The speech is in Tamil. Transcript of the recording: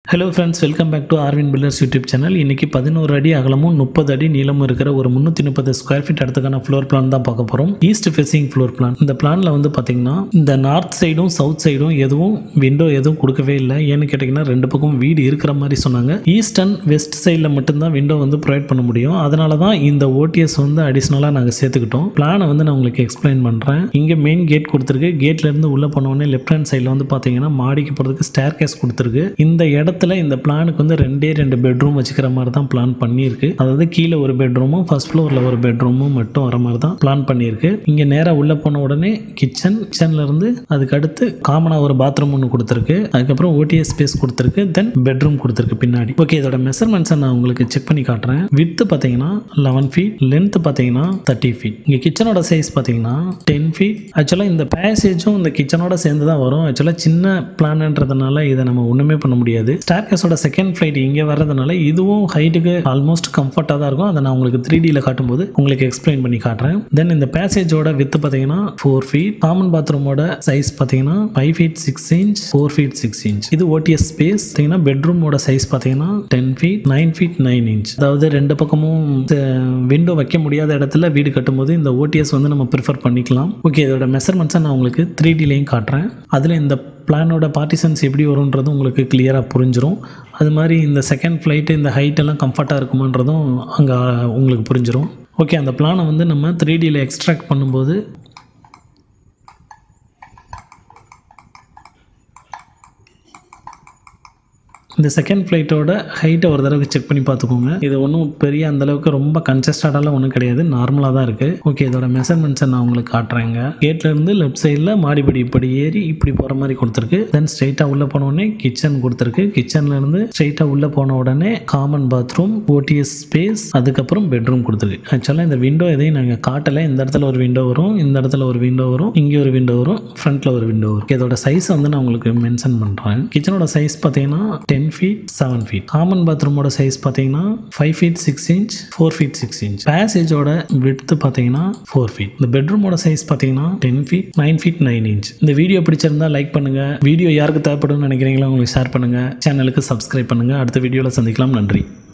Hello friends, welcome back to Aarvin Builders YouTube channel. இன்னைக்கு 11 அடி அகலமும் 30 அடி நீளமும் இருக்கிற ஒரு 330 ஸ்கொயர் ஃபீட் இடத்துக்கான ஃப்ளோர் பிளான் தான் பார்க்க போறோம். East facing floor plan. இந்த பிளான்ல வந்து பாத்தீங்கன்னா இந்த நார்த் சைடும் சவுத் சைடும் எதுவும் விண்டோ எதுவும் கொடுக்கவே இல்லை. ஏன்னு கேட்டீங்கன்னா ரெண்டு பக்கம் வீடு இருக்கிற மாதிரி சொன்னாங்க. ஈஸ்ட் அண்ட் வெஸ்ட் சைடில் மட்டும்தான் விண்டோ வந்து ப்ரொவைட் பண்ண முடியும். அதனால தான் இந்த OTS வந்து அடிஷ்னலாக நாங்கள் சேர்த்துக்கிட்டோம். பிளானை வந்து நான் உங்களுக்கு எக்ஸ்பிளைன் பண்ணுறேன். இங்கே மெயின் கேட் கொடுத்துருக்கு. கேட்ல இருந்து உள்ள போனோடனே லெஃப்ட் ஹேண்ட் சைடில் வந்து பார்த்தீங்கன்னா மாடிக்கு போகிறதுக்கு ஸ்டேர் கேஸ் கொடுத்துருக்கு. இந்த இடத்துல இந்த பிளானுக்கு வந்து ரெண்டு பெட்ரூம் வச்சுக்கிற மாதிரி தான் பிளான் பண்ணியிருக்கு. அதாவது கீழே ஒரு பெட்ரூமும் ஃபர்ஸ்ட் ஃப்ளோரில் ஒரு பெட்ரூமும் மட்டும் வர மாதிரி தான் பிளான் பண்ணியிருக்கு. இங்கே நேராக உள்ளே போன உடனே கிச்சன்ல இருந்து அதுக்கு அடுத்து காமனாக ஒரு பாத்ரூம் ஒன்று கொடுத்துருக்கு. அதுக்கப்புறம் OTS ஸ்பேஸ் கொடுத்துருக்கு. தென் பெட்ரூம் கொடுத்துருக்கு பின்னாடி. ஓகே, இதோட மெஷர்மெண்ட்ஸை நான் உங்களுக்கு செக் பண்ணி காட்டுறேன். விட்த் பார்த்தீங்கன்னா 11 ஃபீட், லென்த் பார்த்தீங்கன்னா 30 ஃபீட். இங்கே கிச்சனோட சைஸ் பார்த்தீங்கன்னா 10 ஃபீட். ஆக்சுவலாக இந்த பேசேஜும் இந்த கிச்சனோட சேர்ந்து தான் வரும். ஆக்சுவலாக சின்ன பிளான்ன்றதுனால இதை நம்ம ஒன்றுமே பண்ண முடியாது. ஸ்டேர்கேஸோட செகண்ட் ஃப்ளைட் இங்கே வர்றதுனால இதுவும் ஹைட்டுக்கு ஆல்மோஸ்ட் கம்ஃபர்ட்டாக தான் இருக்கும். அதை நான் உங்களுக்கு 3Dயில் காட்டும்போது உங்களுக்கு எக்ஸ்பிளைன் பண்ணி காட்டுறேன். தென் இந்த பேசேஜோட வித் பார்த்தீங்கன்னா 4 ஃபீட். காமன் பாத்ரூமோட சைஸ் பார்த்தீங்கன்னா 5 ஃபீட் 6 இன்ச், 4 ஃபீட் 6 இன்ச். இது OTS ஸ்பேஸ். பார்த்தீங்கன்னா பெட்ரூமோட சைஸ் பார்த்தீங்கன்னா 10 ஃபீட் 9 ஃபீட் 9 இன்ச். அதாவது ரெண்டு பக்கமும் விண்டோ வைக்க முடியாத இடத்துல வீடு கட்டும்போது இந்த OTS வந்து நம்ம ப்ரிஃபர் பண்ணிக்கலாம். ஓகே, இதோட மெஷர்மெண்ட்ஸை நான் உங்களுக்கு 3Dலையும் காட்டுறேன். அதில் இந்த பிளானோட பார்ட்டிஷன்ஸ் எப்படி வரும்ன்றது உங்களுக்கு கிளியராக புரிஞ்சிடும். அது மாதிரி இந்த செகண்ட் ஃப்ளைட்டு இந்த ஹைட்டெல்லாம் கம்ஃபர்ட்டாக இருக்குமான்றதும் அங்கே உங்களுக்கு புரிஞ்சிடும். ஓகே, அந்த பிளானை வந்து நம்ம 3Dயில் எக்ஸ்ட்ராக்ட் பண்ணும்போது இந்த செகண்ட் ஃப்ளைட்டோட ஹைட்டை ஒரு தடவை செக் பண்ணி பார்த்துக்கோங்க. இது ஒன்றும் பெரிய அந்தளவுக்கு ரொம்ப கன்சஸ்டடாலாம் ஒன்றும் கிடையாது, நார்மலாக தான் இருக்குது. ஓகே, இதோட மெஷர்மெண்ட்ஸை நான் உங்களுக்கு காட்டுறேங்க. கேட்லேருந்து லெஃப்ட் சைடில் மாடிப்படி இப்படி ஏறி இப்படி போகிற மாதிரி கொடுத்துருக்கு. தென் ஸ்ட்ரைட்டாக உள்ளே போனோடனே கிச்சன் கொடுத்துருக்கு. கிச்சன்லேருந்து ஸ்ட்ரைட்டாக உள்ளே போன உடனே காமன் பாத்ரூம், OTS ஸ்பேஸ், அதுக்கப்புறம் பெட்ரூம் கொடுத்துருக்கு. ஆக்சுவலாக இந்த விண்டோ எதையும் நாங்கள் காட்டலை. இந்த இடத்துல ஒரு விண்டோ வரும், இந்த இடத்துல ஒரு விண்டோ வரும், இங்கே ஒரு விண்டோ வரும், ஃப்ரண்ட்டில் ஒரு விண்டோ வரும். இதோட சைஸ் வந்து நான் உங்களுக்கு மென்ஷன் பண்ணுறேன். கிச்சனோட சைஸ் பார்த்தீங்கன்னா 10 feet 7 feet. காமன் பாத்ரூமோட சைஸ் பார்த்தீங்கன்னா 5 feet 6 inch, 4 feet 6 inch. பேசேஜோட விட்த் பார்த்தீங்கன்னா 4 feet. இந்த பெட்ரூமோட சைஸ் பார்த்தீங்கன்னா 10 feet 9 feet 9 inch. இந்த வீடியோ பிடிச்சிருந்தா லைக் பண்ணுங்க. வீடியோ யாருக்கு தேவைப்படும்னு நினைக்கிறீங்களோ உங்களுக்கு ஷேர் பண்ணுங்க. சேனலுக்கு சப்ஸ்கிரைப் பண்ணுங்க. அடுத்த வீடியோவில் சந்திக்கலாம். நன்றி.